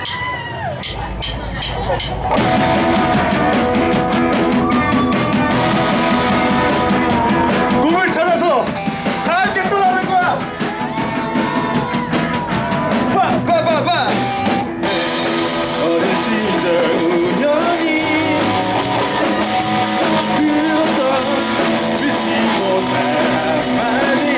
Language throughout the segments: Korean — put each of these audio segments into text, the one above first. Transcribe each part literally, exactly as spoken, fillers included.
꿈을 찾아서 다 함께 떠나는 거야. 빠빠빠빠. 어린 시절 운명이 들었던 믿지 못할 한마디,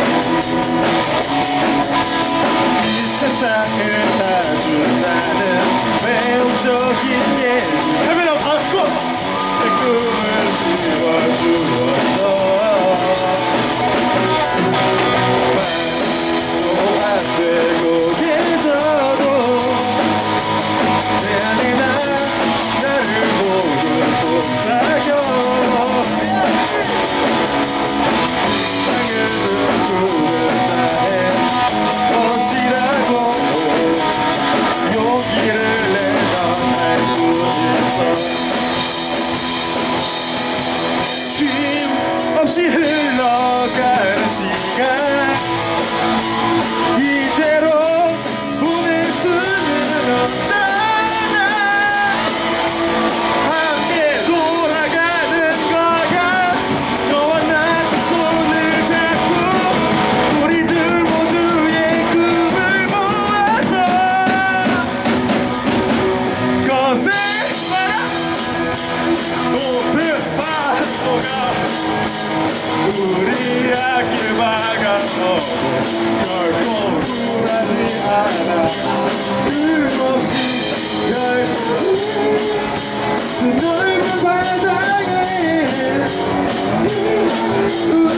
이 세상을 봐준다는 매혹적인 얘기. 카메라 바스코. 내 꿈을 씌워주었어. 말도 안 되고 계셔도 내 안에 나 나를 보고 속삭여. 당연한 꿈을 다해 것이라고 용기를 내면 할 수 있어. 쉼 없이 흘러가는 시간, 이대로 보낼 수는 없잖아. 함께 돌아가는 거야. 너와 나 두 손을 잡고 우리들 모두의 꿈을 모아서 거센 높은 파도가 우리 앞길 막아서 결코 굴하지 않아. 끝없이 펼쳐진 그 넓은 바다에